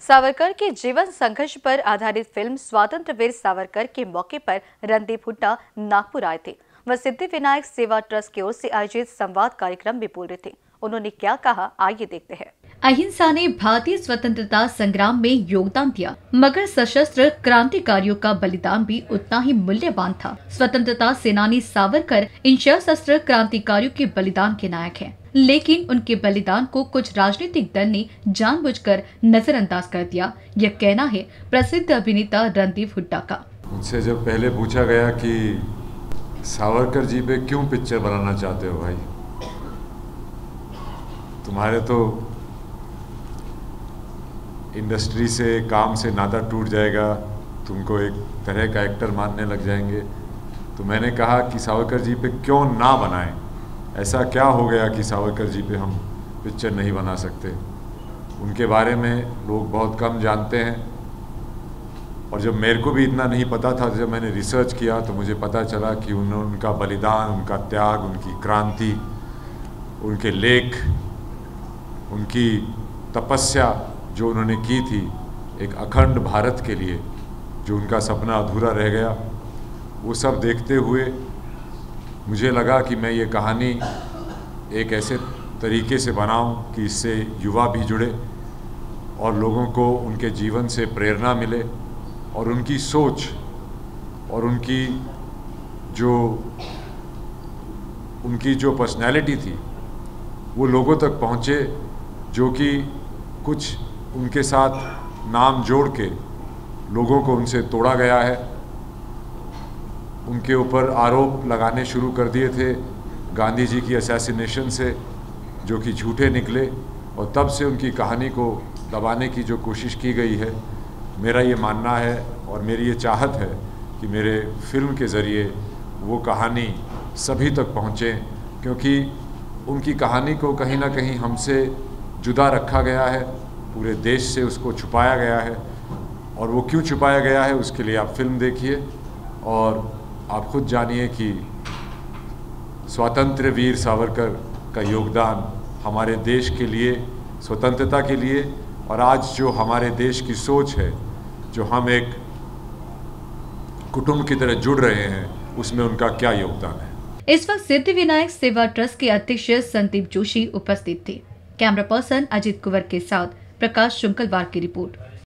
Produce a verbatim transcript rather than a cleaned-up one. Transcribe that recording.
सावरकर के जीवन संघर्ष पर आधारित फिल्म स्वतंत्र वीर सावरकर के मौके पर रणदीप हुड्डा नागपुर आए थे। वह सिद्धि विनायक सेवा ट्रस्ट की ओर से आयोजित संवाद कार्यक्रम में बोल रहे थे। उन्होंने क्या कहा, आइए देखते हैं। अहिंसा ने भारतीय स्वतंत्रता संग्राम में योगदान दिया, मगर सशस्त्र क्रांतिकारियों का बलिदान भी उतना ही मूल्यवान था। स्वतंत्रता सेनानी सावरकर इन सशस्त्र क्रांतिकारियों के बलिदान के नायक हैं, लेकिन उनके बलिदान को कुछ राजनीतिक दल ने जानबूझकर नजरअंदाज कर दिया। यह कहना है प्रसिद्ध अभिनेता रणदीप हुड्डा का। मुझसे जब पहले पूछा गया कि सावरकर जी पे क्यों पिक्चर बनाना चाहते हो भाई, तुम्हारे तो इंडस्ट्री से काम से नाता टूट जाएगा, तुमको एक तरह का एक्टर मानने लग जाएंगे। तो मैंने कहा कि सावरकर जी पे क्यों ना बनाएं, ऐसा क्या हो गया कि सावरकर जी पे हम पिक्चर नहीं बना सकते। उनके बारे में लोग बहुत कम जानते हैं, और जब मेरे को भी इतना नहीं पता था, जब मैंने रिसर्च किया तो मुझे पता चला कि उन उनका बलिदान, उनका त्याग, उनकी क्रांति, उनके लेख, उनकी तपस्या जो उन्होंने की थी एक अखंड भारत के लिए, जो उनका सपना अधूरा रह गया, वो सब देखते हुए मुझे लगा कि मैं ये कहानी एक ऐसे तरीके से बनाऊं कि इससे युवा भी जुड़े और लोगों को उनके जीवन से प्रेरणा मिले, और उनकी सोच और उनकी जो उनकी जो पर्सनैलिटी थी वो लोगों तक पहुँचे, जो कि कुछ उनके साथ नाम जोड़ के लोगों को उनसे तोड़ा गया है। उनके ऊपर आरोप लगाने शुरू कर दिए थे गांधी जी की असैसिनेशन से, जो कि झूठे निकले, और तब से उनकी कहानी को दबाने की जो कोशिश की गई है। मेरा ये मानना है और मेरी ये चाहत है कि मेरे फिल्म के ज़रिए वो कहानी सभी तक पहुँचे, क्योंकि उनकी कहानी को कहीं ना कहीं हमसे जुदा रखा गया है, पूरे देश से उसको छुपाया गया है। और वो क्यों छुपाया गया है उसके लिए आप फिल्म देखिए और आप खुद जानिए कि स्वतंत्र वीर सावरकर का योगदान हमारे देश के लिए, स्वतंत्रता के लिए, और आज जो हमारे देश की सोच है, जो हम एक कुटुंब की तरह जुड़ रहे हैं, उसमें उनका क्या योगदान है। इस वक्त सिद्धि विनायक सेवा ट्रस्ट के अध्यक्ष संदीप जोशी उपस्थित थे। कैमरा पर्सन अजित कुंवर के साथ प्रकाश शुंकलवार की रिपोर्ट।